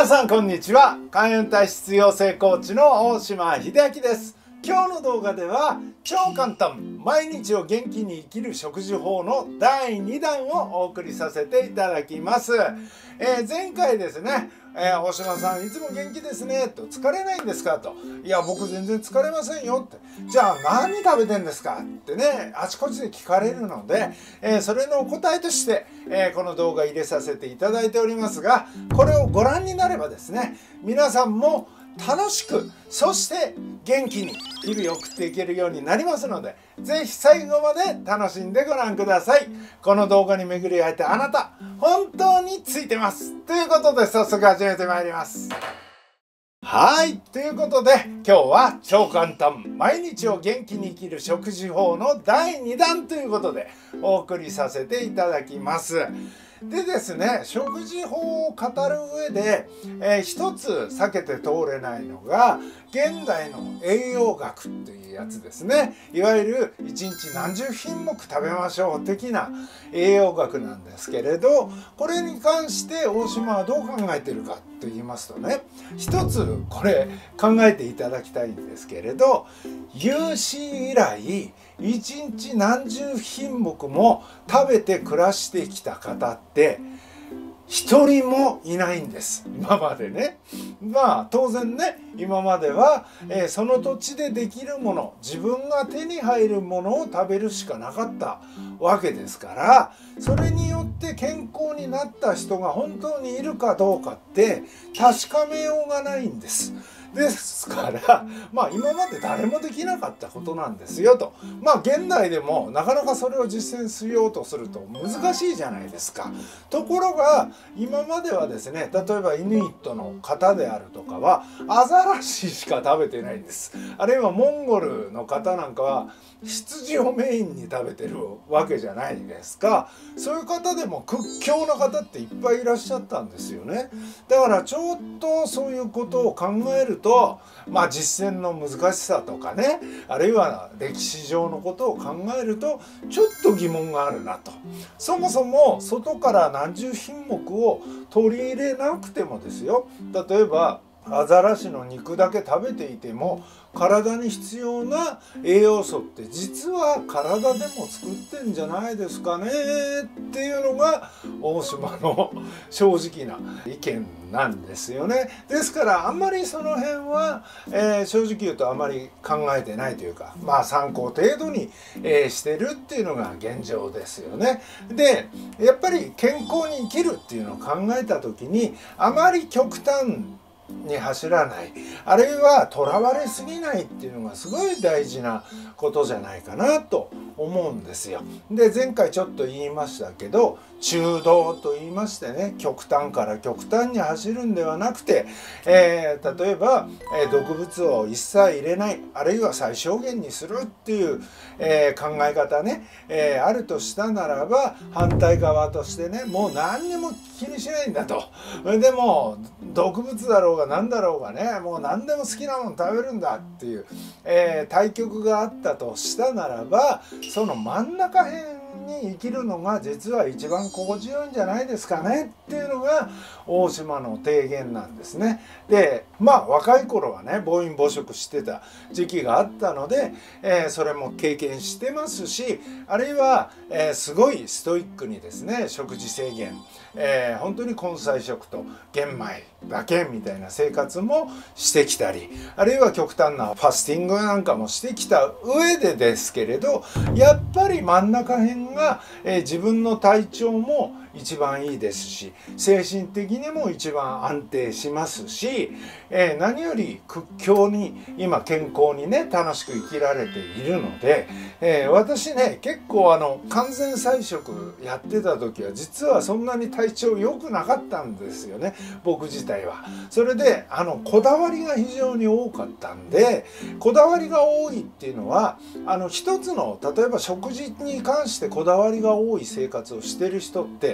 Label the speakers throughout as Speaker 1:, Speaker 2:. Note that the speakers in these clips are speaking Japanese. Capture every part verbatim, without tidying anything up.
Speaker 1: 皆さんこんにちは。開運体質養成コーチの大島秀明です。今日の動画では超簡単毎日を元気に生きる食事法のだいにだんをお送りさせていただきます。えー、前回ですね、えー、大島さんいつも元気ですねと、疲れないんですかと、いや僕全然疲れませんよって、じゃあ何食べてんですかってね、あちこちで聞かれるので、えー、それのお答えとして、えー、この動画入れさせていただいておりますが、これをご覧になればですね、皆さんも楽しく、そして元気に日々を送っていけるようになりますので、是非最後まで楽しんでご覧ください。この動画に巡り会えてあなた本当についてますということで、早速始めてまいります。はい、ということで今日は超簡単毎日を元気に生きる食事法のだいにだんということでお送りさせていただきます。でですね、食事法を語る上で、えー、一つ避けて通れないのが現代の栄養学っていうやつですね。いわゆるいちにち何十品目食べましょう的な栄養学なんですけれど、これに関して大島はどう考えてるかと言いますとね、一つこれ考えていただきたいんですけれど、有史以来いちにち何十品目も食べて暮らしてきた方って一人もいないんです、今までね。まあ当然ね、今までは、えー、その土地でできるもの、自分が手に入るものを食べるしかなかったわけですから、それによって健康になった人が本当にいるかどうかって確かめようがないんです。ですからまあ今まで誰もできなかったことなんですよと。まあ現代でもなかなかそれを実践しようとすると難しいじゃないですか。ところが今まではですね、例えばイヌイットの方であるとかはアザラシしか食べてないんです。あるいはモンゴルの方なんかは羊をメインに食べてるわけじゃないですか。そういう方でも屈強な方っていっぱいいらっしゃったんですよね。だからちょっとそういうことを考えると、まあ実践の難しさとかね、あるいは歴史上のことを考えるとちょっと疑問があるなと。そもそも外から何十品目を取り入れなくてもですよ、例えばアザラシの肉だけ食べていても体に必要な栄養素って実は体でも作ってんじゃないですかねっていうのが大島の正直な意見なんですよね。ですからあんまりその辺は、えー、正直言うとあまり考えてないというか、まあ参考程度に、えー、してるっていうのが現状ですよね。でやっぱり健康に生きるっていうのを考えた時にあまり極端に走らない、あるいはとらわれすぎないっていうのがすごい大事なことじゃないかなと思うんですよ。で前回ちょっと言いましたけど、中道と言いましてね、極端から極端に走るんではなくて、えー、例えば、えー、毒物を一切入れない、あるいは最小限にするっていう、えー、考え方ね、えー、あるとしたならば、反対側としてね、もう何にも気にしないんだと。でも毒物だろうが何だろうがね、もう何でも好きなもの食べるんだっていう、えー、対極があったとしたならば、その真ん中辺に生きるのが実は一番心地よいんじゃないですかねっていうのが大島の提言なんですね。でまあ若い頃はね暴飲暴食してた時期があったので、えー、それも経験してますし、あるいは、えー、すごいストイックにですね食事制限、えー、本当に根菜食と玄米だけみたいな生活もしてきたり、あるいは極端なファスティングなんかもしてきた上でですけれど、やっぱり真ん中辺が、えー、自分の体調も一番いいですし、精神的にも一番安定しますし、えー、何より屈強に今健康にね楽しく生きられているので、えー、私ね結構あの完全菜食やってた時は実はそんなに体調良くなかったんですよね、僕自体は。それであのこだわりが非常に多かったんで、こだわりが多いっていうのはあの一つの例えば食事に関してこだわりが多い生活をしてる人って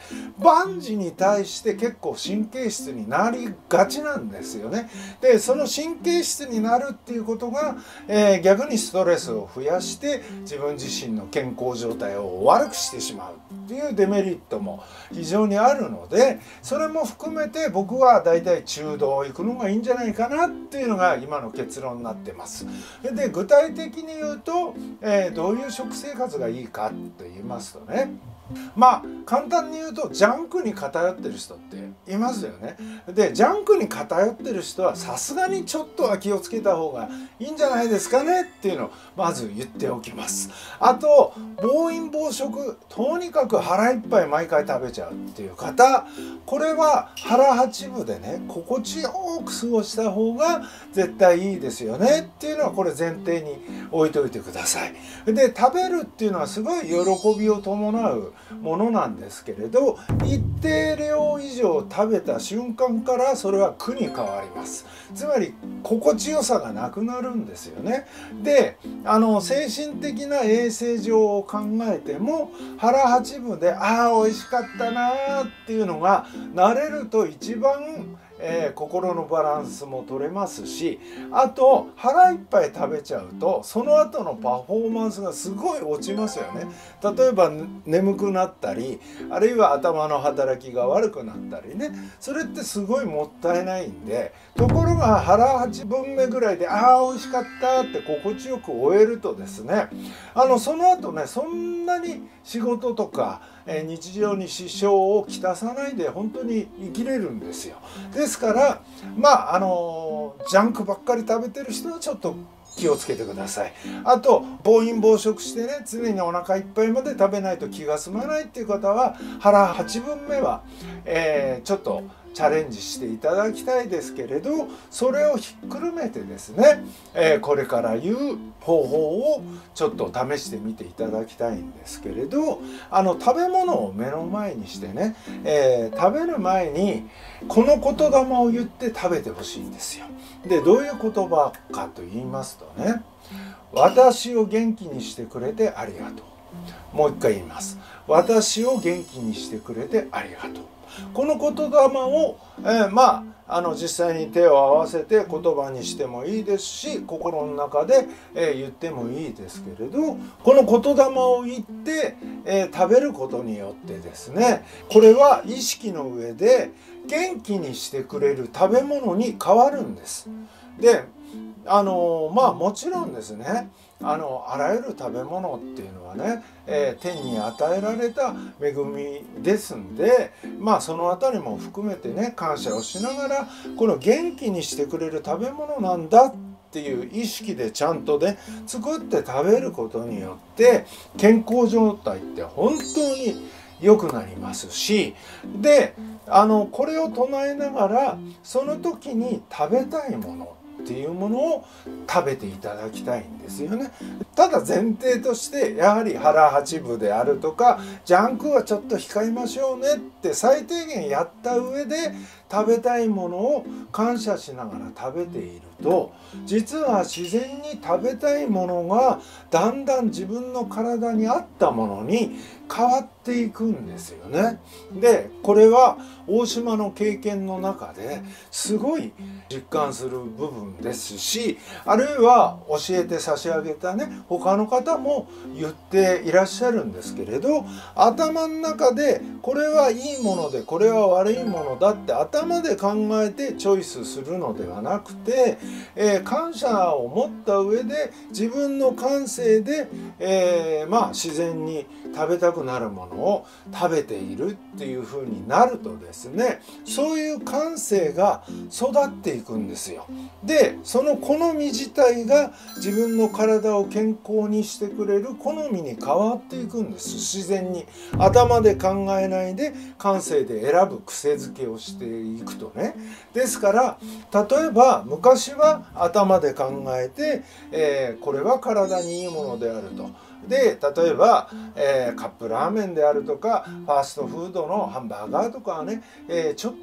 Speaker 1: 万事に対して結構神経質になりがちなんですよね。でその神経質になるっていうことが、えー、逆にストレスを増やして自分自身の健康状態を悪くしてしまうっていうデメリットも非常にあるので、それも含めて僕はだいたい中道行くのがいいんじゃないかなっていうのが今の結論になってます。で具体的に言うと、えー、どういう食生活がいいかと言いますとね、まあ簡単に言うとジャンクに偏ってる人っていますよね。でジャンクに偏ってる人はさすがにちょっとは気をつけた方がいいんじゃないですかねっていうのをまず言っておきます。あと暴飲暴食、とにかく腹いっぱい毎回食べちゃうっていう方、これは腹八分でね心地よく過ごした方が絶対いいですよねっていうのはこれ前提に置いといてください。で食べるっていうのはすごい喜びを伴うものなんですけれど、一定量以上食べた瞬間からそれは苦に変わります。つまり心地よさがなくなるんですよね。であの精神的な衛生上を考えても腹八分でああ美味しかったなーっていうのが慣れると一番えー、心のバランスも取れますし、あと腹いっぱい食べちゃうとその後のパフォーマンスがすごい落ちますよね。例えば眠くなったり、あるいは頭の働きが悪くなったりね、それってすごいもったいないんで、ところが腹はちぶんめぐらいでああ美味しかったって心地よく終えるとですね、あのその後ねそんなに仕事とかえ日常に支障をきたさないで本当に生きれるんですよ。ですからまああのジャンクばっかり食べてる人はちょっと気をつけてください。あと暴飲暴食してね常にお腹いっぱいまで食べないと気が済まないっていう方は腹はちぶんめは、えー、ちょっとチャレンジしていただきたいですけれど、それをひっくるめてですね、えー、これから言う方法をちょっと試してみていただきたいんですけれど、あの食べ物を目の前にしてね、えー、食べる前にこの言霊を言って食べてほしいんですよ。でどういう言葉かと言いますとね、私を元気にしてくれてありがとう。もう一回言います。私を元気にしてくれてありがとう。この言霊を、えー、まああの実際に手を合わせて言葉にしてもいいですし、心の中で、えー、言ってもいいですけれど、この言霊を言って、えー、食べることによってですね、これは意識の上で元気にしてくれる食べ物に変わるんです。であのまあもちろんですね、あのあらゆる食べ物っていうのはね、えー、天に与えられた恵みですんで、まあそのあたりも含めてね感謝をしながら、この元気にしてくれる食べ物なんだっていう意識でちゃんとね作って食べることによって健康状態って本当に良くなりますし、であのこれを唱えながらその時に食べたいものっていうものを食べていただきたいんですよね。ただ前提としてやはり腹八分であるとかジャンクはちょっと控えましょうねって最低限やった上で食べたいものを感謝しながら食べていると、実は自然に食べたいものがだんだん自分の体に合ったものに変わっていくんですよね。でこれは大島の経験の中ですごい実感する部分ですし、あるいは教えて差し上げたね他の方も言っていらっしゃるんですけれど、頭の中でこれはいいものでこれは悪いものだって頭で考えてチョイスするのではなくて、えー、感謝を持った上で自分の感性で、えー、まあ自然に食べたくなるものを食べているっていう風になるとですね、そういう感性が育っていくんですよ。でその好み自体が自分の体を健康にしてくれる好みに変わっていくんです。自然に頭で考えないで感性で選ぶ癖づけをしていくとね。ですから例えば昔は頭で考えて、えー、これは体にいいものであると。で例えば、えー、カップラーメンであるとかファーストフードのハンバーガーとかはね、えー、ちょっと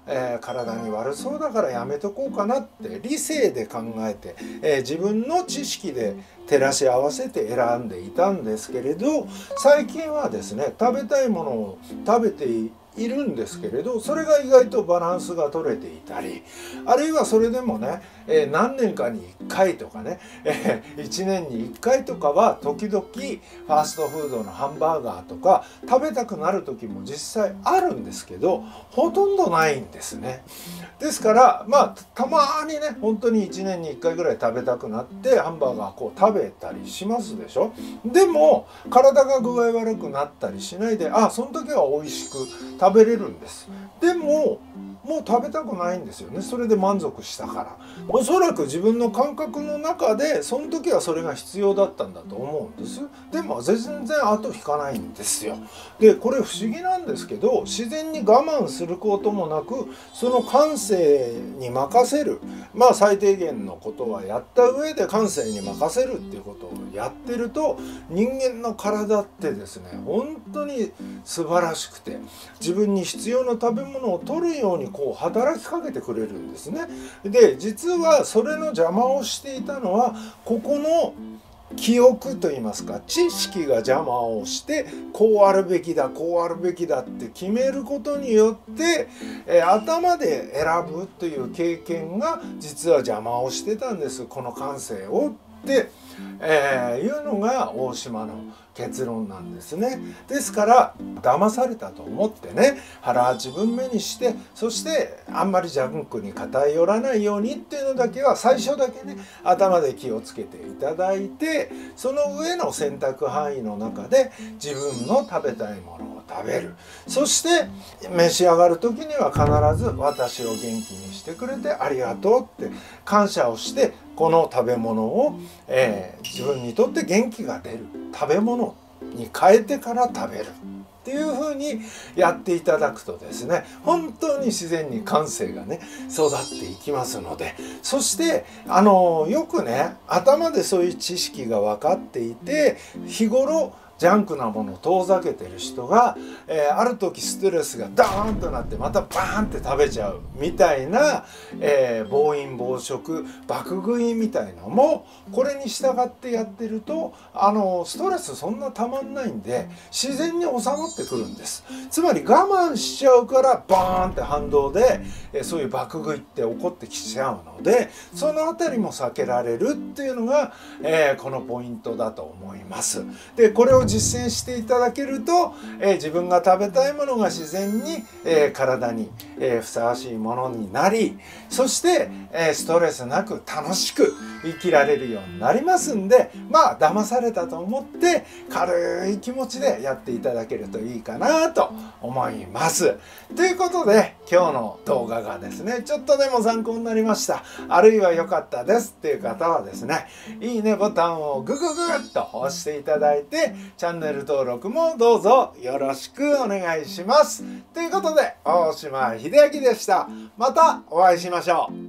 Speaker 1: えー、体に悪そうだからやめとこうかなって理性で考えて、えー、自分の知識で照らし合わせて選んでいたんですけれど、最近はですね食べたいものを食べていいるんですけれど、それが意外とバランスが取れていたり、あるいはそれでもね、えー、何年かにいっかいとかね、えー、いちねんにいっかいとかは時々ファーストフードのハンバーガーとか食べたくなる時も実際あるんですけど、ほとんどないんですね。ですからまあたまにね本当にいちねんにいっかいぐらい食べたくなってハンバーガーこう食べたりしますでしょ。でも体が具合悪くなったりしないで、あその時は美味しく食べれるんです。でももう食べたくないんですよね。それで満足したから。おそらく自分の感覚の中でその時はそれが必要だったんだと思うんです。でも全然後引かないんですよ。でこれ不思議なんですけど、自然に我慢することもなくその感性に任せる、まあ最低限のことはやった上で感性に任せるっていうことをやってると、人間の体ってですね本当に素晴らしくて、自分に必要な食べ物を取るようにこう働きかけてくれるんですね。で実はそれの邪魔をしていたのはここの記憶といいますか知識が邪魔をして、こうあるべきだこうあるべきだって決めることによって、えー、頭で選ぶという経験が実は邪魔をしてたんです、この感性をって、えー、いうのが大島の結論なんですね。ですから騙されたと思ってね腹八分目にして、そしてあんまりジャンクに偏らないようにっていうのだけは最初だけね頭で気をつけていただいて、その上の選択範囲の中で自分の食べたいものを食べる。そして召し上がる時には必ず私を元気にしてくれてありがとうって感謝をして、この食べ物を、えー、自分にとって元気が出る食べ物に変えてから食べるっていう風にやっていただくとですね、本当に自然に感性がね育っていきますので、そしてあのよくね頭でそういう知識が分かっていて日頃ジャンクなものを遠ざけてる人が、えー、ある時ストレスがダーンとなってまたバーンって食べちゃうみたいな、えー、暴飲暴食爆食いみたいのもこれに従ってやってるとあのストレスそんなたまんないんで自然に収まってくるんです。つまり我慢しちゃうからバーンって反動で、えー、そういう爆食いって起こってきちゃうので、そのあたりも避けられるっていうのが、えー、このポイントだと思います。でこれを実践していただけると、えー、自分が食べたいものが自然に、えー、体に、えー、ふさわしいものになり、そして、えー、ストレスなく楽しく生きられるようになりますんで、まあ騙されたと思って軽い気持ちでやっていただけるといいかなと思います。ということで今日の動画がですねちょっとでも参考になりました、あるいは良かったですっていう方はですねいいねボタンをグググッと押していただいて、チャンネル登録もどうぞよろしくお願いします。ということで大島秀明でした。またお会いしましょう。